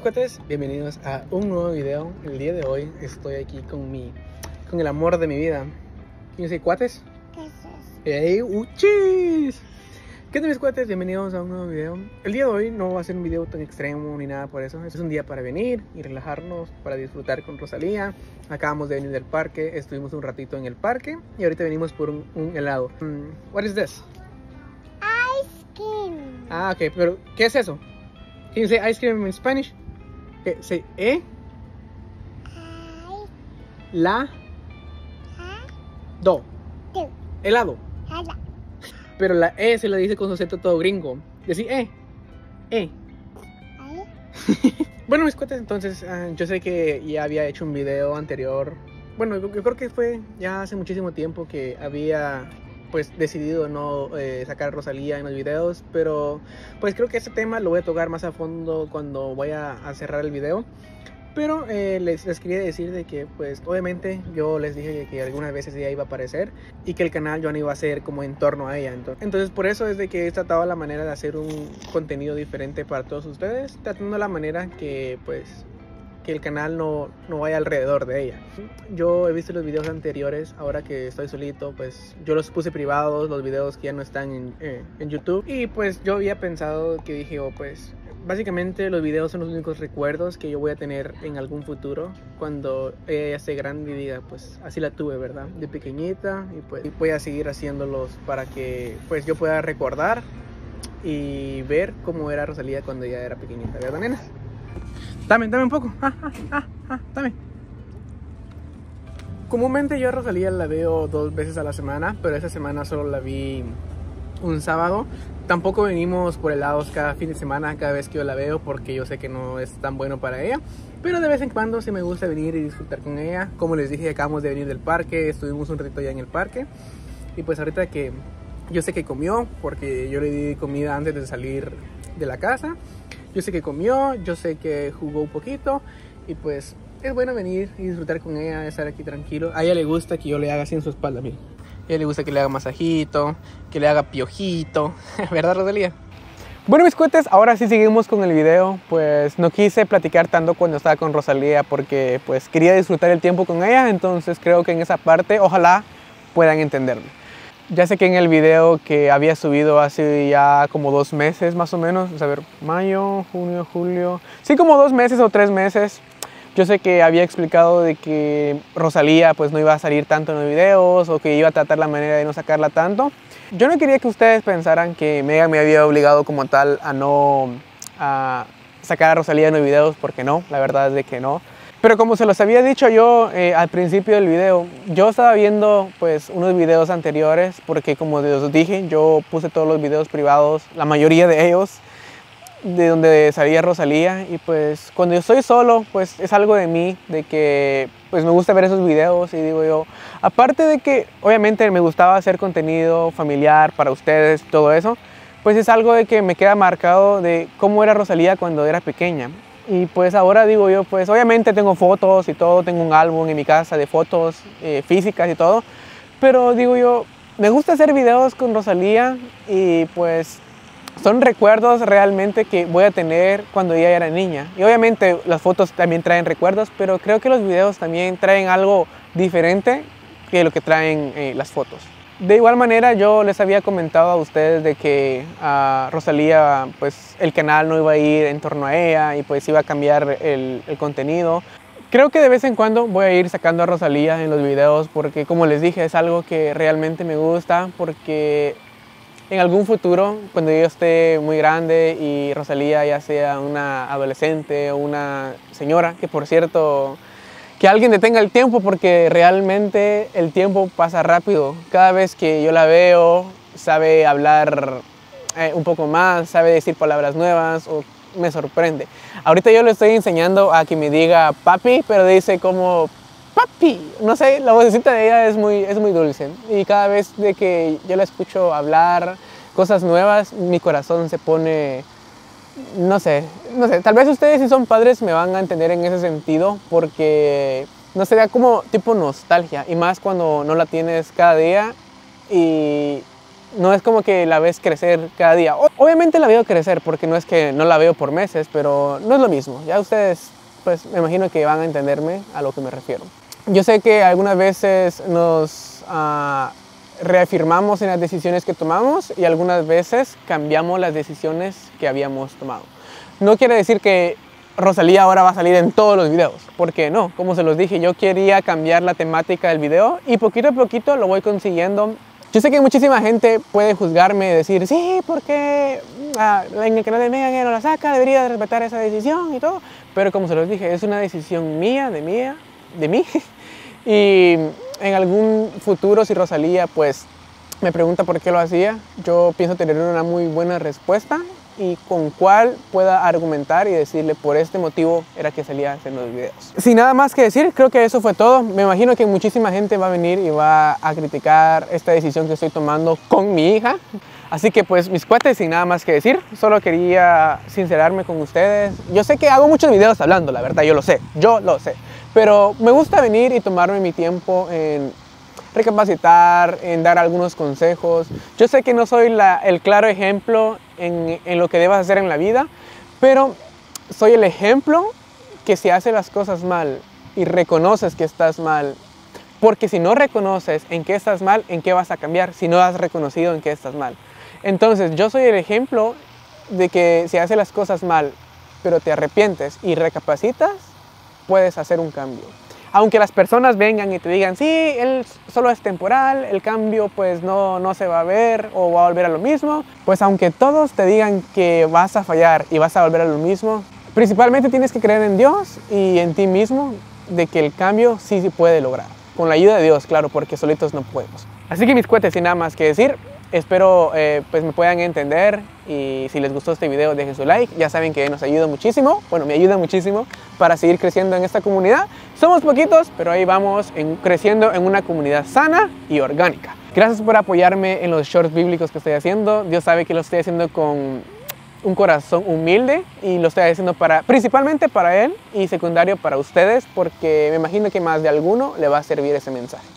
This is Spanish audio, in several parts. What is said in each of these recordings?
cuates, bienvenidos a un nuevo video. El día de hoy estoy aquí con el amor de mi vida. ¿Quién dice cuates? ¡Ey, uchis! ¿Qué tal mis cuates? Bienvenidos a un nuevo video. El día de hoy no va a ser un video tan extremo ni nada por eso. Este es un día para venir y relajarnos, para disfrutar con Rosalía. Acabamos de venir del parque, estuvimos un ratito en el parque y ahorita venimos por un helado. What is this? Ice cream. Ah, ok, pero ¿qué es eso? Can you say ice cream in Spanish? Say la do. Helado. Pero la E se la dice con su acento todo gringo. Decir Bueno, mis cuates, entonces yo sé que ya había hecho un video anterior. Bueno, yo creo que fue ya hace muchísimo tiempo que había pues decidido no sacar a Rosalía en los videos, pero pues creo que ese tema lo voy a tocar más a fondo cuando vaya a cerrar el video. Pero les quería decir de que pues obviamente yo les dije que algunas veces ella iba a aparecer y que el canal yo no iba a ser como en torno a ella. Entonces por eso es de que he tratado la manera de hacer un contenido diferente para todos ustedes, tratando la manera que pues que el canal no vaya alrededor de ella. Yo he visto los videos anteriores, ahora que estoy solito, pues yo los puse privados, los videos que ya no están en YouTube. Y pues yo había pensado que dije, pues básicamente los videos son los únicos recuerdos que yo voy a tener en algún futuro, cuando ella ya esté grande y diga, pues así la tuve, ¿verdad? De pequeñita, y pues voy a seguir haciéndolos para que pues yo pueda recordar y ver cómo era Rosalía cuando ella era pequeñita, ¿verdad, nena? Dame un poco. Dame. Comúnmente yo a Rosalía la veo 2 veces a la semana, pero esta semana solo la vi un sábado. Tampoco venimos por helados cada fin de semana, cada vez que yo la veo, porque yo sé que no es tan bueno para ella. Pero de vez en cuando sí me gusta venir y disfrutar con ella. Como les dije, acabamos de venir del parque, estuvimos un ratito ya en el parque. Y pues ahorita que yo sé que comió, porque yo le di comida antes de salir de la casa. Yo sé que comió, yo sé que jugó un poquito y pues es bueno venir y disfrutar con ella, estar aquí tranquilo. A ella le gusta que yo le haga así en su espalda, miren. A ella le gusta que le haga masajito, que le haga piojito, ¿verdad, Rosalía? Bueno, mis cuates, ahora sí seguimos con el video. Pues no quise platicar tanto cuando estaba con Rosalía porque pues quería disfrutar el tiempo con ella. Entonces creo que en esa parte ojalá puedan entenderme. Ya sé que en el video que había subido hace ya como 2 meses más o menos, a ver, mayo, junio, julio, sí, como 2 meses o 3 meses, yo sé que había explicado de que Rosalía pues no iba a salir tanto en los videos o que iba a tratar la manera de no sacarla tanto. Yo no quería que ustedes pensaran que Mega me había obligado como tal a no sacar a Rosalía en los videos, porque no, la verdad es de que no. Pero como se los había dicho yo al principio del video, yo estaba viendo pues unos videos anteriores, porque como les dije, yo puse todos los videos privados, la mayoría de ellos, de donde salía Rosalía. Y pues cuando yo estoy solo, pues es algo de mí, de que pues me gusta ver esos videos. Y digo yo, aparte de que obviamente me gustaba hacer contenido familiar para ustedes, todo eso, pues es algo de que me queda marcado de cómo era Rosalía cuando era pequeña. Y pues ahora digo yo, pues obviamente tengo fotos y todo, tengo un álbum en mi casa de fotos físicas y todo, pero digo yo, me gusta hacer videos con Rosalía y pues son recuerdos realmente que voy a tener cuando ella era niña. Y obviamente las fotos también traen recuerdos, pero creo que los videos también traen algo diferente que lo que traen las fotos. De igual manera yo les había comentado a ustedes de que a Rosalía pues el canal no iba a ir en torno a ella y pues iba a cambiar el contenido. Creo que de vez en cuando voy a ir sacando a Rosalía en los videos porque, como les dije, es algo que realmente me gusta, porque en algún futuro, cuando yo esté muy grande y Rosalía ya sea una adolescente o una señora, que por cierto, que alguien detenga el tiempo, porque realmente el tiempo pasa rápido. Cada vez que yo la veo, sabe hablar un poco más, sabe decir palabras nuevas, o me sorprende. Ahorita yo le estoy enseñando a que me diga papi, pero dice como papi. No sé, la vocecita de ella es muy dulce. Y cada vez de que yo la escucho hablar cosas nuevas, mi corazón se pone... No sé, tal vez ustedes si son padres me van a entender en ese sentido, porque no sé, da como tipo nostalgia, y más cuando no la tienes cada día y no es como que la ves crecer cada día. Obviamente la veo crecer porque no es que no la veo por meses, pero no es lo mismo. Ya ustedes, pues me imagino que van a entenderme a lo que me refiero. Yo sé que algunas veces nos reafirmamos en las decisiones que tomamos y algunas veces cambiamos las decisiones que habíamos tomado. No quiere decir que Rosalía ahora va a salir en todos los videos, porque no, como se los dije, yo quería cambiar la temática del video y poquito a poquito lo voy consiguiendo. Yo sé que muchísima gente puede juzgarme y decir, sí, porque en el canal de Megan no la saca, debería respetar esa decisión y todo, pero como se los dije, es una decisión mía, de mí, y en algún futuro si Rosalía pues me pregunta por qué lo hacía, yo pienso tener una muy buena respuesta y con cuál pueda argumentar y decirle por este motivo era que salía haciendo los videos. Sin nada más que decir, creo que eso fue todo. Me imagino que muchísima gente va a venir y va a criticar esta decisión que estoy tomando con mi hija. Así que pues mis cuates, sin nada más que decir, solo quería sincerarme con ustedes. Yo sé que hago muchos videos hablando, la verdad, yo lo sé, pero me gusta venir y tomarme mi tiempo en recapacitar, en dar algunos consejos. Yo sé que no soy el claro ejemplo en lo que debas hacer en la vida, pero soy el ejemplo que si haces las cosas mal y reconoces que estás mal, porque si no reconoces en qué estás mal, ¿en qué vas a cambiar si no has reconocido en qué estás mal? Entonces yo soy el ejemplo de que si haces las cosas mal, pero te arrepientes y recapacitas, puedes hacer un cambio. Aunque las personas vengan y te digan, sí, él solo es temporal, el cambio pues no se va a ver o va a volver a lo mismo, pues aunque todos te digan que vas a fallar y vas a volver a lo mismo, principalmente tienes que creer en Dios y en ti mismo de que el cambio sí se puede lograr. Con la ayuda de Dios, claro, porque solitos no podemos. Así que mis cuates, sin nada más que decir, espero pues me puedan entender y si les gustó este video dejen su like. Ya saben que nos ayuda muchísimo, bueno, me ayuda muchísimo para seguir creciendo en esta comunidad. Somos poquitos, pero ahí vamos creciendo en una comunidad sana y orgánica. Gracias por apoyarme en los shorts bíblicos que estoy haciendo. Dios sabe que lo estoy haciendo con un corazón humilde y lo estoy haciendo principalmente para Él y secundario para ustedes, porque me imagino que más de alguno le va a servir ese mensaje.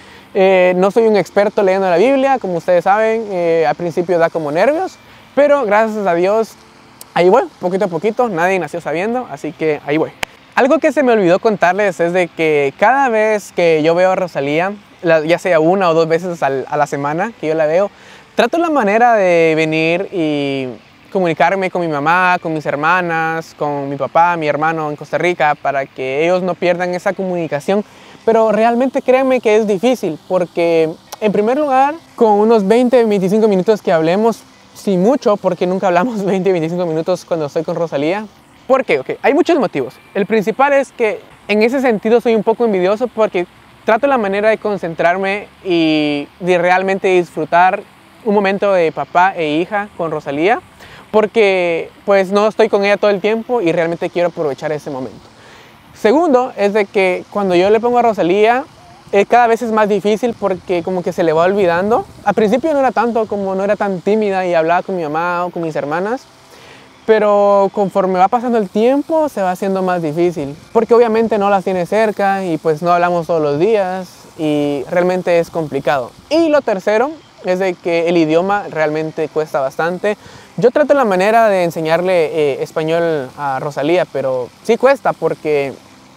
No soy un experto leyendo la Biblia, como ustedes saben, al principio da como nervios, pero gracias a Dios ahí voy, poquito a poquito, nadie nació sabiendo, así que ahí voy. Algo que se me olvidó contarles es de que cada vez que yo veo a Rosalía, ya sea una o dos veces a la semana que yo la veo, trato la manera de venir y comunicarme con mi mamá, con mis hermanas, con mi papá, mi hermano en Costa Rica, para que ellos no pierdan esa comunicación. Pero realmente créanme que es difícil porque, en primer lugar, con unos 20-25 minutos que hablemos, sin mucho, porque nunca hablamos 20-25 minutos cuando estoy con Rosalía. ¿Por qué? Okay, hay muchos motivos. El principal es que en ese sentido soy un poco envidioso porque trato la manera de concentrarme y de realmente disfrutar un momento de papá e hija con Rosalía, porque pues no estoy con ella todo el tiempo y realmente quiero aprovechar ese momento. Segundo, es de que cuando yo le pongo a Rosalía, cada vez es más difícil porque como que se le va olvidando. Al principio no era tanto, como no era tan tímida y hablaba con mi mamá o con mis hermanas, pero conforme va pasando el tiempo se va haciendo más difícil, porque obviamente no las tiene cerca y pues no hablamos todos los días y realmente es complicado. Y lo tercero es de que el idioma realmente cuesta bastante. Yo trato la manera de enseñarle español a Rosalía, pero sí cuesta porque,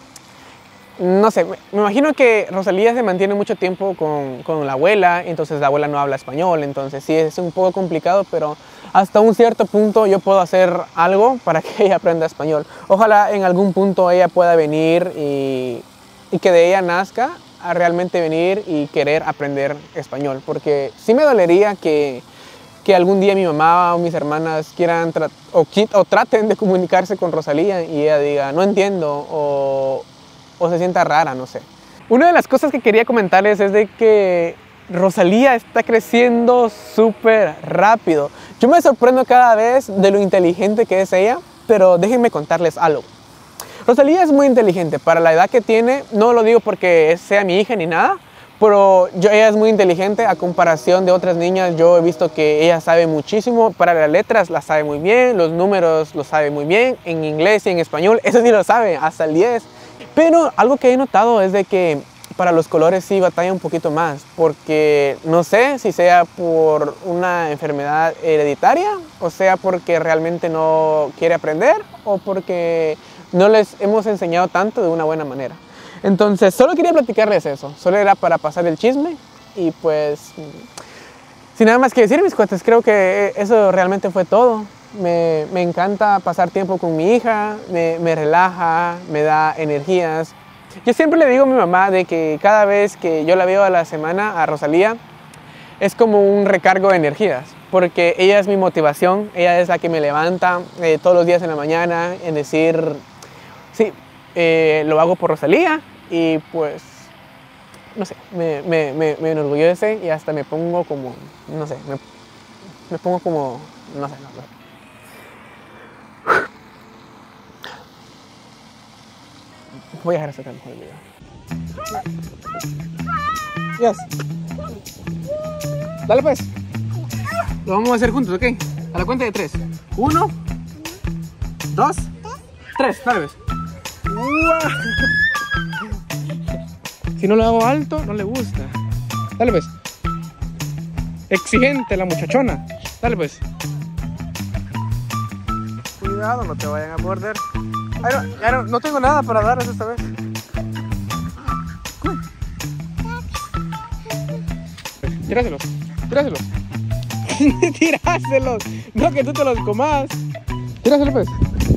no sé, me imagino que Rosalía se mantiene mucho tiempo con la abuela, entonces la abuela no habla español, entonces sí es un poco complicado, pero hasta un cierto punto yo puedo hacer algo para que ella aprenda español. Ojalá en algún punto ella pueda venir y que de ella nazca a realmente venir y querer aprender español, porque sí me dolería que algún día mi mamá o mis hermanas quieran o traten de comunicarse con Rosalía y ella diga no entiendo o se sienta rara, no sé. Una de las cosas que quería comentarles es de que Rosalía está creciendo súper rápido. Yo me sorprendo cada vez de lo inteligente que es ella, pero déjenme contarles algo. Rosalía es muy inteligente para la edad que tiene, no lo digo porque sea mi hija ni nada, pero ella es muy inteligente a comparación de otras niñas. Yo he visto que ella sabe muchísimo, para las letras las sabe muy bien, los números los sabe muy bien, en inglés y en español, eso sí lo sabe, hasta el 10. Pero algo que he notado es de que para los colores sí batalla un poquito más, porque no sé si sea por una enfermedad hereditaria, o sea porque realmente no quiere aprender, o porque no les hemos enseñado tanto de una buena manera. Entonces, solo quería platicarles eso, solo era para pasar el chisme, y pues, sin nada más que decir, mis cuates, creo que eso realmente fue todo. Me encanta pasar tiempo con mi hija, me relaja, me da energías. Yo siempre le digo a mi mamá de que cada vez que yo la veo a la semana, a Rosalía, es como un recargo de energías, porque ella es mi motivación, ella es la que me levanta todos los días en la mañana en decir, sí, lo hago por Rosalía, y pues, no sé, me enorgullece y hasta me pongo como, no sé, me pongo como, no sé, no. Voy a dejar hasta acá mejor el video. Yes. Dale pues. Lo vamos a hacer juntos, ¿ok? A la cuenta de 3. 1, 2, 3. Dale pues. Si no lo hago alto, no le gusta. Dale pues. Exigente la muchachona. Dale pues. Cuidado, no te vayan a morder. No tengo nada para darles esta vez. Tíraselos. Tíraselos. No que tú te los comas. Tíraselos pues.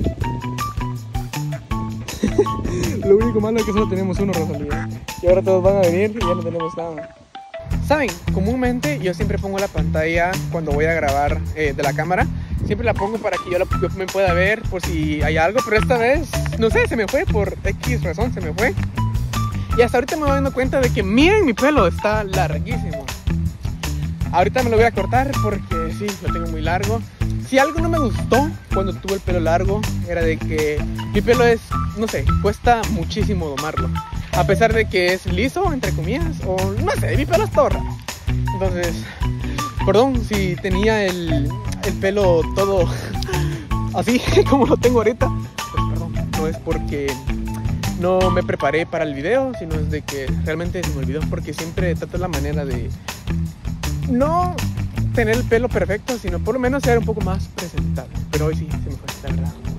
Lo único malo es que solo tenemos uno, Rosalía. Y ahora todos van a venir y ya no tenemos nada. Saben, comúnmente yo siempre pongo la pantalla cuando voy a grabar de la cámara. Siempre la pongo para que yo me pueda ver por si hay algo, pero esta vez, no sé, se me fue, por X razón se me fue. Y hasta ahorita me voy dando cuenta de que, miren, mi pelo está larguísimo. Ahorita me lo voy a cortar porque sí, lo tengo muy largo. Si algo no me gustó cuando tuve el pelo largo, era de que mi pelo es, no sé, cuesta muchísimo domarlo. A pesar de que es liso, entre comillas, o no sé, mi pelo es todo raro. Entonces, perdón si tenía el pelo todo así como lo tengo ahorita, pues perdón, no es porque no me preparé para el video, sino es de que realmente se me olvidó, porque siempre trato la manera de no tener el pelo perfecto, sino por lo menos ser un poco más presentable, pero hoy sí se me fue, la verdad.